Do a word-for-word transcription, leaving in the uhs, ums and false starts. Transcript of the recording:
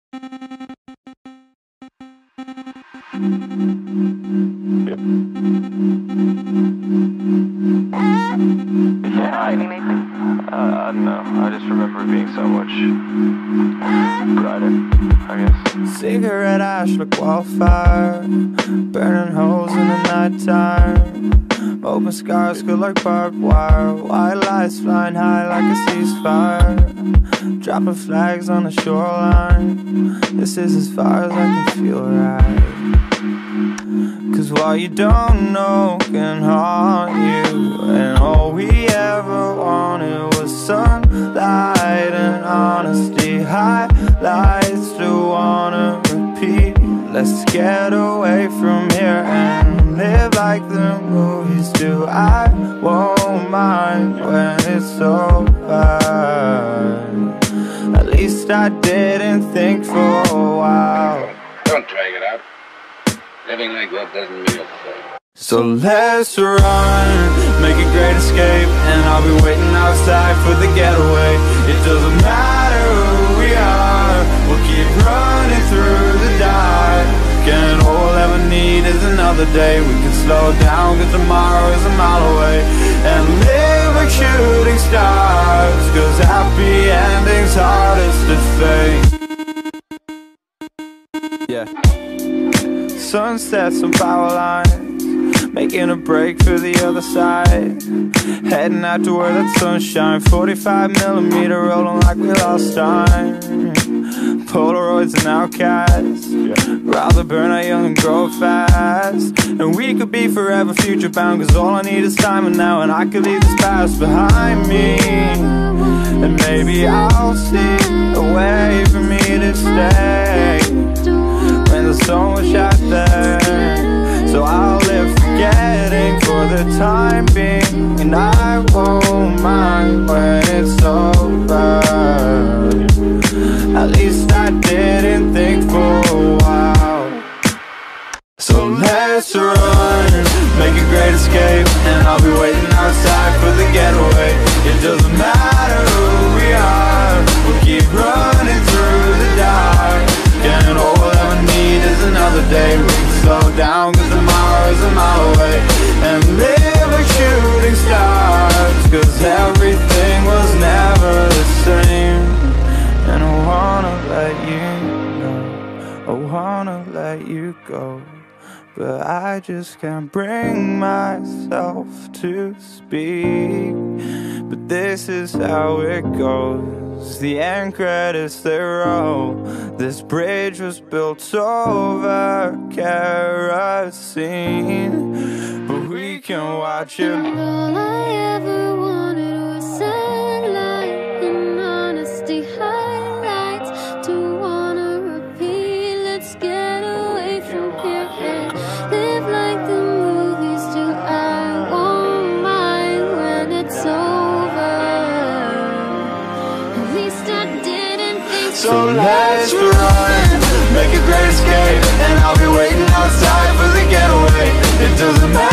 Uh, I don't know, I just remember it being so much brighter, I guess. Cigarette ash like wildfire, burning holes in the nighttime. Open scars feel like barbed wire, white lights flying high like a ceasefire. Dropping flags on the shoreline, this is as far as I can feel right. Cause what you don't know can haunt you, and all we ever wanted was sunlight and honesty. Highlights to wanna repeat. Let's get away from here and live like the movies do. I won't mind when it's over. At least I didn't think for a while. Don't drag it out. Living like that doesn't mean a thing. So let's run, make a great escape, and I'll be waiting outside for the getaway. It doesn't matter who we are, we'll keep running through the dark. And all we'll ever need is another day. We can slow down cause tomorrow is a mile away, and live like shooting stars, cause happy endings hardest to fake. Yeah. Sunsets and power lines, making a break for the other side. Heading out to where that sunshine, forty-five millimeter rolling like we lost time. Polaroids and outcasts, rather burn out young and grow fast. And we could be forever future bound, cause all I need is time and now. And I could leave this past behind me, and maybe I'll see a way for me to stay when the sun was out there. So I'll live forgetting for the time being, and I won't mind when it's over. At least I didn't think for a while. So let's run, make a great escape, and I'll be waiting outside for the getaway. It doesn't matter who we are, we'll keep running through the dark. And all we'll ever need is another day. We can slow down cause tomorrow is a mile away, and live like shooting stars, cause everything was never the same. And I wanna let you know, I wanna let you go, but I just can't bring myself to speak. But this is how it goes, the end credits they roll. This bridge was built over kerosene, but we can watch it. All I ever wanted was sunlight and honesty. Highlights to wanna repeat. Let's get away from here and live like the movies do. I won't mind when it's over. At least I didn't think so. So let's run, make a great escape, and I'll be waiting outside for the getaway. It doesn't matter